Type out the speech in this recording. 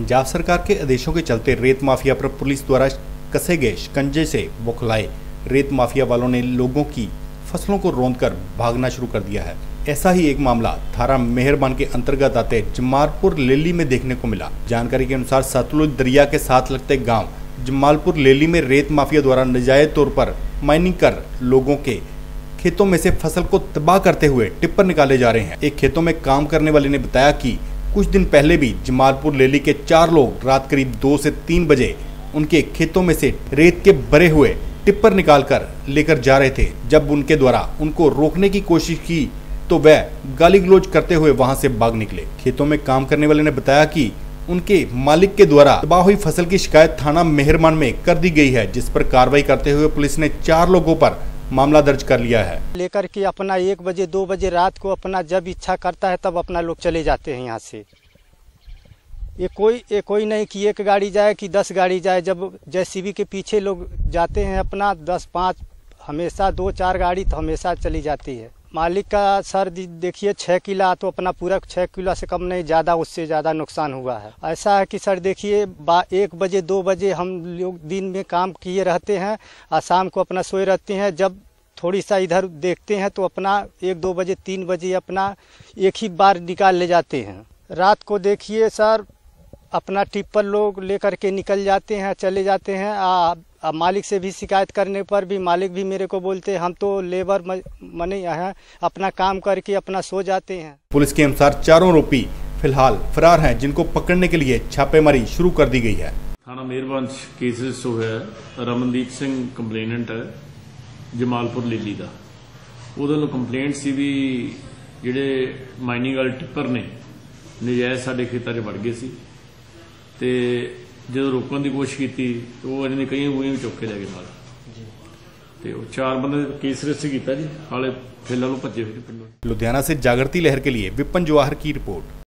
पंजाब सरकार के आदेशों के चलते रेत माफिया पर पुलिस द्वारा कसे गए शिकंजे से बौखलाए रेत माफिया वालों ने लोगों की फसलों को रौंदकर भागना शुरू कर दिया है। ऐसा ही एक मामला थाना मेहरबान के अंतर्गत आते जमालपुर लेली में देखने को मिला। जानकारी के अनुसार सतलुज दरिया के साथ लगते गांव जमालपुर लेली में रेत माफिया द्वारा नाजायज तौर पर माइनिंग कर लोगों के खेतों में से फसल को तबाह करते हुए टिप्पर निकाले जा रहे हैं। एक खेतों में काम करने वाले ने बताया कि कुछ दिन पहले भी जमालपुर लेली के 4 लोग रात करीब 2 से 3 बजे उनके खेतों में से रेत के भरे हुए टिप्पर निकालकर लेकर जा रहे थे। जब उनके द्वारा उनको रोकने की कोशिश की तो वह गाली गलौज करते हुए वहां से भाग निकले। खेतों में काम करने वाले ने बताया कि उनके मालिक के द्वारा तबाह हुई फसल की शिकायत थाना मेहरबान में कर दी गई है, जिस पर कार्रवाई करते हुए पुलिस ने 4 लोगों पर मामला दर्ज कर लिया है। लेकर के अपना 1 बजे 2 बजे रात को अपना जब इच्छा करता है तब अपना लोग चले जाते हैं यहाँ से। ये कोई नहीं कि 1 गाड़ी जाए कि 10 गाड़ी जाए। जब जेसीबी के पीछे लोग जाते हैं अपना 10-5 हमेशा 2-4 गाड़ी तो हमेशा चली जाती है। मालिक का सर देखिए 6 किला तो अपना पूरा 6 किला से कम नहीं, ज़्यादा उससे ज़्यादा नुकसान हुआ है। ऐसा है कि सर देखिए 1 बजे 2 बजे हम लोग दिन में काम किए रहते हैं और शाम को अपना सोए रहते हैं। जब थोड़ी सा इधर देखते हैं तो अपना 1-2 बजे 3 बजे अपना एक ही बार निकाल ले जाते हैं। रात को देखिए सर अपना टिप्पर लोग लेकर के निकल जाते हैं, चले जाते हैं। मालिक से भी शिकायत करने पर भी मालिक भी मेरे को बोलते हैं हम तो लेबर मने हैं, अपना काम करके अपना सो जाते हैं। पुलिस के अनुसार 4 आरोपी फिलहाल फरार हैं, जिनको पकड़ने के लिए छापेमारी शुरू कर दी गई है। थाना मेहरबान केस रजिस्टर होया रमनदीप सिंह कंप्लेनेंट है जमालपुर लेली का। उदों कंप्लेंट सी भी जिहड़े माइनिंग वाले टिप्पर ने नजायज़ साडे खेतां 'च वड़ गए सी ते जो रोकने की कोशिश की तो वो इन्होंने कई मूवियां भी चुक के लै गए नाल ते 4 बंदे केस रजिस्टर किया जी। हाले फिलहाल भज्जे फिर। लुधियाना से जागृति लहर के लिए विपिन जवाहर की रिपोर्ट।